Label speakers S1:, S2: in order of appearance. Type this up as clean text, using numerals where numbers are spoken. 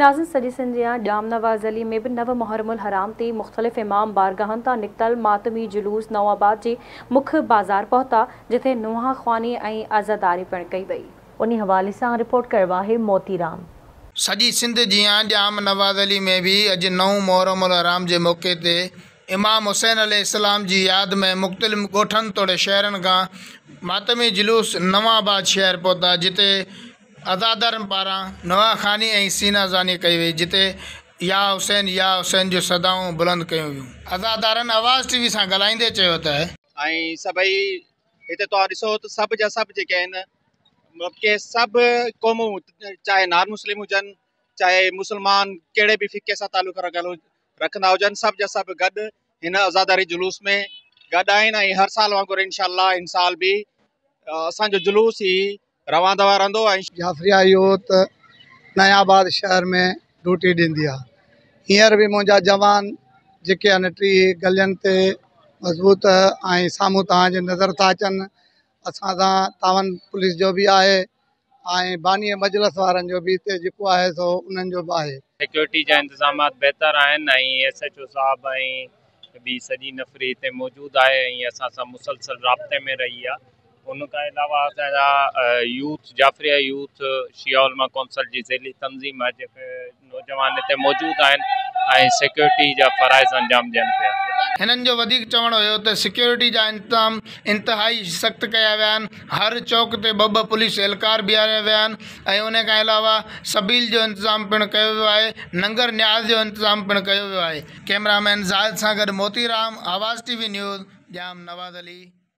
S1: नाज़िन सॼी सिंध या जाम नवाज़ अली में भी नव मुहर्रमुल हराम ते मुख़्तलिफ़ इमाम बारगाहन ता निकतल मातमी जुलूस नवाबाद के मुख्य बाज़ार पहुता, जिथे नुहा ख़्वानी ऐं आज़ादारी पिण कई वई। उन्हीं हवाले से रिपोर्ट करवा है मोतीराम।
S2: सॼी सिंध जियां जाम नवाज़ अली में भी अज 9 मुहर्रमुल हराम के मौके ते इमाम हुसैन अलैहिस्सलाम की याद में मुख़्तलिफ़ ॻोठनि तोड़े शहरन का मातमी जुलूस नवाबाद शहर पहुता, जिते अज़ादारन पारा नवाखानी ऐं सीनाज़ानी कई वई, जिते या हुसैन जो सदाऊं बुलंद कयूं वियूं। अज़ादारन आवाज़ टीवी से ॻाल्हाईंदे चयो त
S3: सभई हिते तो ॾिसो त सब जा सब जेके आहिनि के सब क़ौमूं, चाहे नान मुस्लिम हुजनि, चाहे मुसलमान कहिड़े भी फ़िके सां ताल्लुक़ रखंदा हुजनि, सब जा सब गॾु हिन आज़ादारी जुलूस में गॾु आहिनि। ऐं हर साल वांगुरु इंशाअल्लाह इन साल भी असांजो जुलूस ही रवांदवा रहंदो।
S4: जाफरिया यूथ नयाबाद शहर में ड्यूटी ॾींदी आहे। हींअर भी मुंहिंजा जवान जेके आहिनि टी गलियुनि ते मज़बूत ऐं साम्हूं तव्हांजे नज़र था अचनि। असां सां तावन पुलिस जो भी आहे ऐं बानी मजलिस वारनि जो भी हिते जेको आहे सो उन्हनि जो भी आहे।
S5: सिक्योरिटी जा इंतजामात बेहतर आहिनि ऐं SHO साहब ऐं ॿी सॼी नफ़री हिते मौजूद आहे ऐं असां सां मुसलसल राब्ते में रही आहे। उनखां अलावा असांजा यूथ जाफरिया यूथ शिया उलमा कौंसल जी ज़ेली तंज़ीम आहे, जेके नौजवान हिते मौजूद आहिनि ऐं सिक्योरिटी जा फ़राइज़ अंजाम ॾियनि पिया।
S2: हिननि जो वधीक चवण हुयो त सिक्योरिटी जा इंतजाम इंतहाई सख़्त कया विया आहिनि। हर चौक ते ॿ पुलिस एहलकार बीहारिया विया आहिनि ऐं उन खां अलावा सबील जो इंतज़ाम पिण कयो वियो आहे, नंगर न्याज़ जो इंतज़ाम पिण कयो वियो आहे। कैमरामैन ज़ाहिद सां गॾु मोतीराम, आवाज़ TV न्यूज़, जाम नवाज़ अली।